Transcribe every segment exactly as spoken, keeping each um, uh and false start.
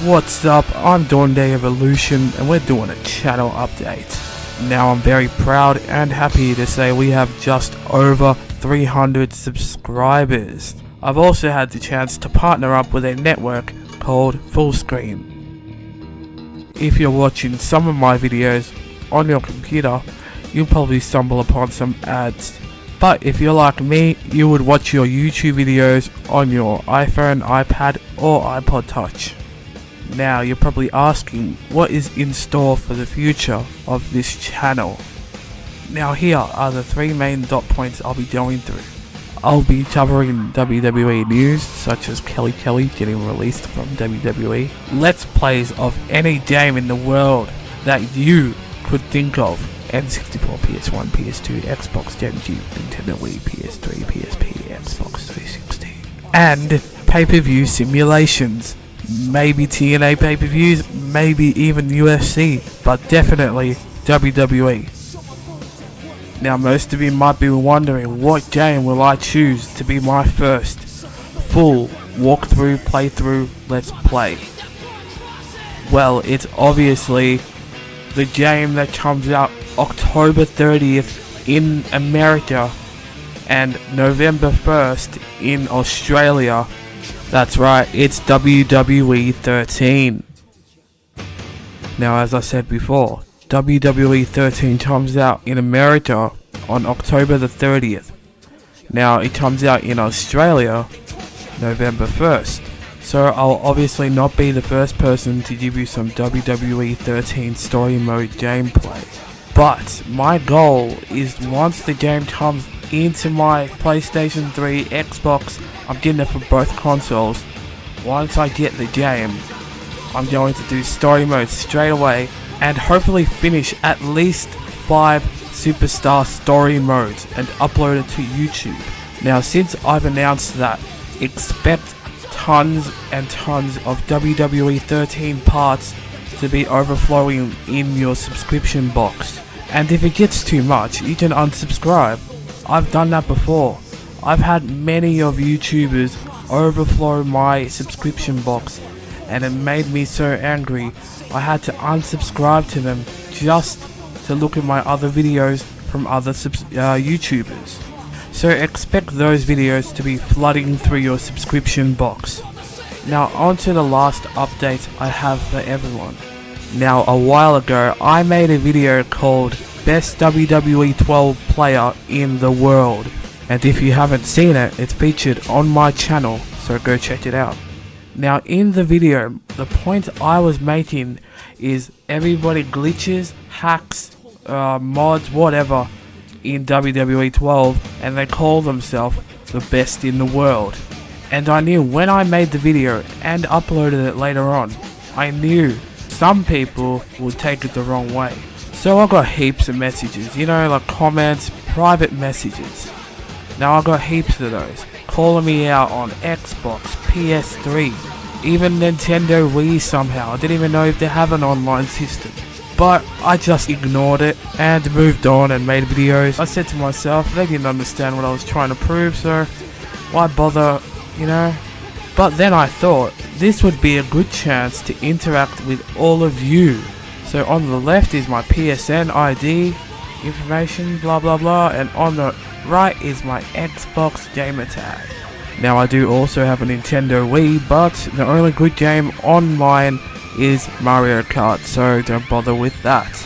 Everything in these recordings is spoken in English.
What's up, I'm DawnDayEvolution and we're doing a channel update. Now I'm very proud and happy to say we have just over three hundred subscribers. I've also had the chance to partner up with a network called Fullscreen. If you're watching some of my videos on your computer, you'll probably stumble upon some ads. But if you're like me, you would watch your YouTube videos on your iPhone, iPad or iPod Touch. Now you're probably asking what is in store for the future of this channel. Now here are the three main dot points I'll be going through. I'll be covering W W E news such as Kelly Kelly getting released from W W E, let's plays of any game in the world that you could think of, N sixty-four, P S one, P S two, Xbox, GameCube, Nintendo Wii, P S three, P S P, Xbox three sixty, and pay-per-view simulations. Maybe T N A pay-per-views, maybe even U F C, but definitely W W E. Now most of you might be wondering, what game will I choose to be my first full walkthrough, playthrough, let's play? Well, it's obviously the game that comes out October thirtieth in America and November first in Australia. That's right, it's W W E thirteen. Now as I said before, W W E thirteen comes out in America on October the thirtieth. Now it comes out in Australia November first. So I'll obviously not be the first person to give you some W W E thirteen story mode gameplay. But my goal is once the game comes into my PlayStation three, Xbox, I'm getting it for both consoles. Once I get the game, I'm going to do story mode straight away and hopefully finish at least five superstar story modes and upload it to YouTube. Now since I've announced that, expect tons and tons of W W E thirteen parts to be overflowing in your subscription box. And if it gets too much, you can unsubscribe. I've done that before. I've had many of YouTubers overflow my subscription box and it made me so angry I had to unsubscribe to them just to look at my other videos from other subs uh, YouTubers. So expect those videos to be flooding through your subscription box. Now on to the last update I have for everyone. Now a while ago I made a video called Best W W E twelve Player in the World. And if you haven't seen it, it's featured on my channel, so go check it out. Now in the video, the point I was making is everybody glitches, hacks, uh, mods, whatever in W W E twelve and they call themselves the best in the world. And I knew when I made the video and uploaded it later on, I knew some people would take it the wrong way. So I got heaps of messages, you know, like comments, private messages. Now I got heaps of those, calling me out on Xbox, P S three, even Nintendo Wii somehow. I didn't even know if they have an online system. But I just ignored it and moved on and made videos. I said to myself, they didn't understand what I was trying to prove, so why bother, you know? But then I thought, this would be a good chance to interact with all of you. So on the left is my P S N I D information, blah blah blah, and on the right is my Xbox Gamertag. Now I do also have a Nintendo Wii, but the only good game on mine is Mario Kart, so don't bother with that.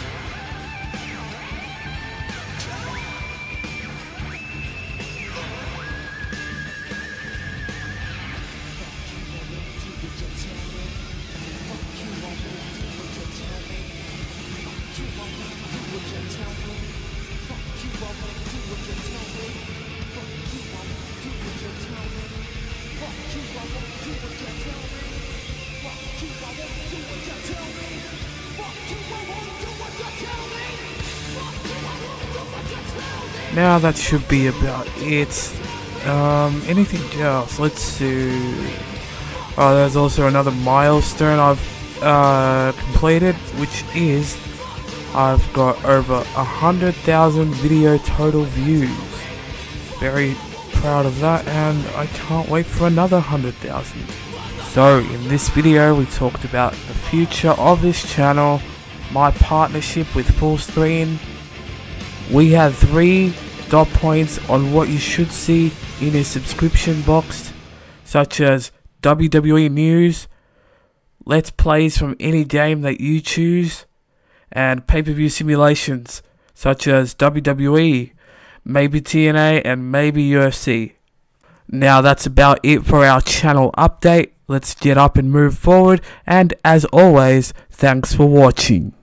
Now that should be about it. Um, anything else? Let's see. Oh, there's also another milestone I've uh, completed, which is I've got over a hundred thousand video total views. Very proud of that, and I can't wait for another hundred thousand. So in this video we talked about the future of this channel, my partnership with Fullscreen. We had three dot points on what you should see in a subscription box, such as W W E news, let's plays from any game that you choose, and pay-per-view simulations such as W W E, maybe T N A, and maybe U F C. Now that's about it for our channel update. Let's get up and move forward, and as always, thanks for watching.